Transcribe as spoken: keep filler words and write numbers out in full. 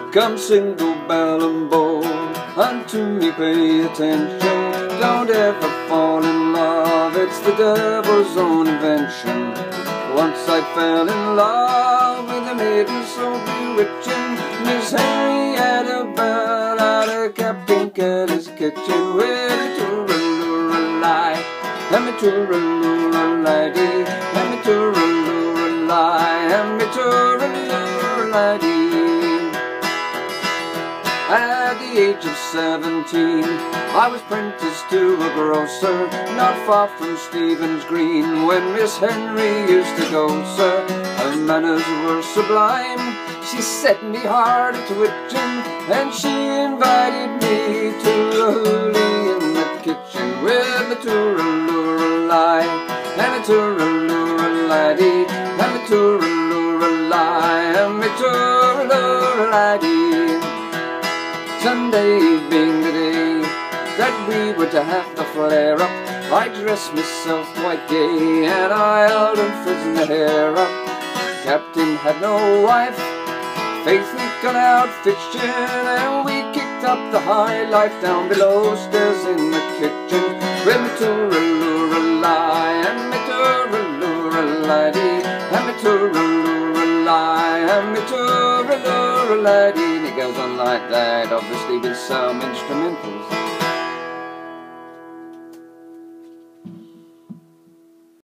Come single bell and bowl, unto me pay attention. Don't ever fall in love, it's the devil's own invention. Once I fell in love with a maiden so bewitching, Miss Henrietta Bell out of Captain Kelly's kitchen. With a tooralooralai, and me tooralooralai-dee, and me tooralooralai, and me tooralooralai-dee. At the age of seventeen, I was apprenticed to a grocer, not far from Stephen's Green, when Miss Henry used to go, sir. Her manners were sublime, she set me hard at twitching, and she invited me to a hoolie in the kitchen. With a tooralooralai, and a tooralooralai-dee, and a tooralooralai, and a tooralooralai-dee. Sunday being the day that we were to have the flare-up, I dressed myself quite gay, and I held and frizzed the hair up. Captain had no wife, faith we'd gone out fishing, and we kicked up the high life down below stairs in the kitchen. With me tooralooralai, and me tooralooralai-dee, and me tooralooralai, and me tooralooralai-dee. It goes on like that, obviously with some instrumentals.